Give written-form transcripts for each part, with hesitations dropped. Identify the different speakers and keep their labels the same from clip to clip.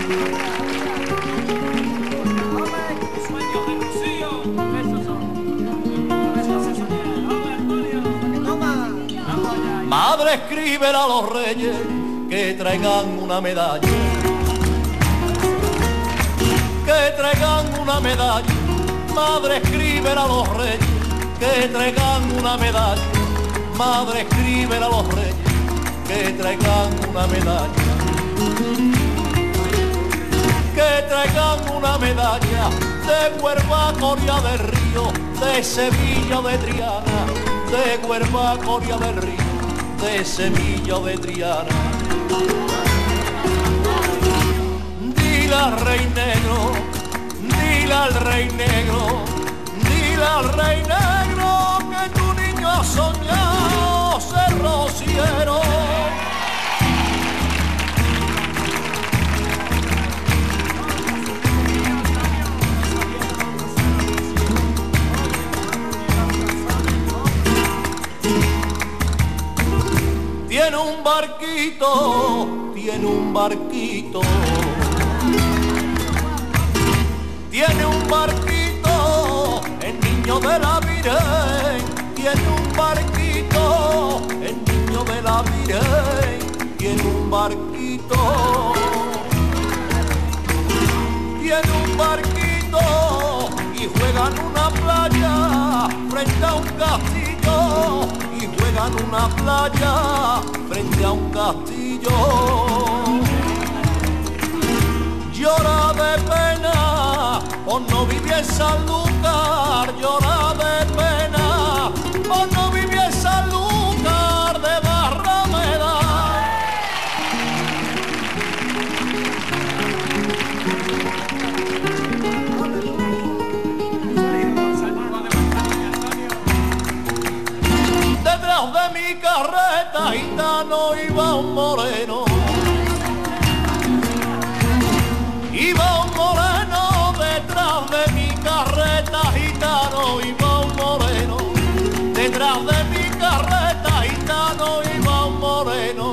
Speaker 1: Madre, escríbele a los reyes que traigan una medalla, que traigan una medalla. Madre, escríbele a los reyes que traigan una medalla. Madre, escríbele a los reyes que traigan una medalla, que traigan una medalla de Huelva, Coria del Río, de Sevilla, de Triana, de Huelva, Coria del Río, de Sevilla, de Triana. Dile al rey negro, dile al rey negro, dile al rey negro que tu niño ha soñado ser rociero. Tiene un barquito, tiene un barquito, tiene un barquito, el niño de la Virgen. Tiene un barquito, el niño de la Virgen. Tiene un barquito, tiene un barquito y juega en una playa frente a un castillo. Y juegan una playa frente a un castillo. Llora de pena por no vivir en Sanlúcar. Llora de pena por no vivir en Sanlúcar de Barrameda. Detrás de mi carreta, gitano, iba un moreno. Iba un moreno detrás de mi carreta, gitano, iba un moreno. Detrás de mi carreta, gitano, iba un moreno.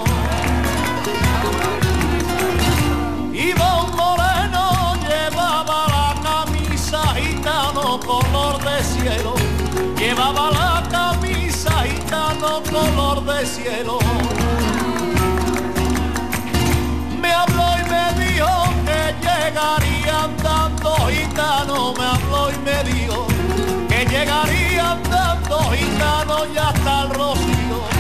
Speaker 1: Iba un moreno, llevaba la camisa, gitano, color de cielo. Llevaba la camisa, gitano, color de cielo. Me habló y me dijo que llegaría andando, gitano. Me habló y me dijo que llegaría andando, gitano, y hasta el Rocío.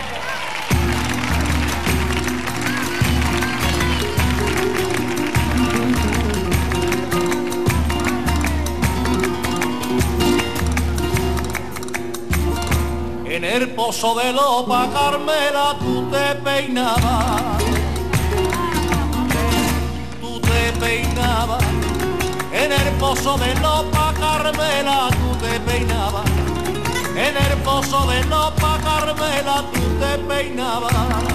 Speaker 1: En el pozo de Lopa, Carmela, tú te peinabas. Tú te peinabas. En el pozo de Lopa, Carmela, tú te peinabas. En el pozo de Lopa, Carmela, tú te peinabas.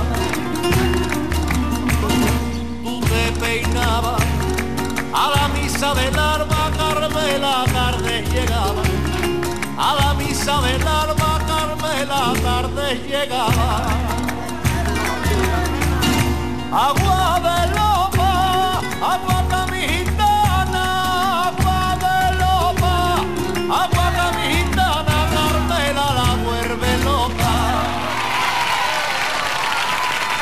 Speaker 1: Tú te peinabas. A la misa del alba, Carmela, tarde llegaba. A la misa del alba, Carmela, tarde llegaba. Agua de Lopa, aguanta mi gitana. Agua de Lopa, aguanta mi gitana. Carmela la vuelve loca.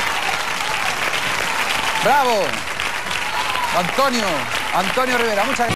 Speaker 2: ¡Bravo! Antonio Rivera, muchas gracias.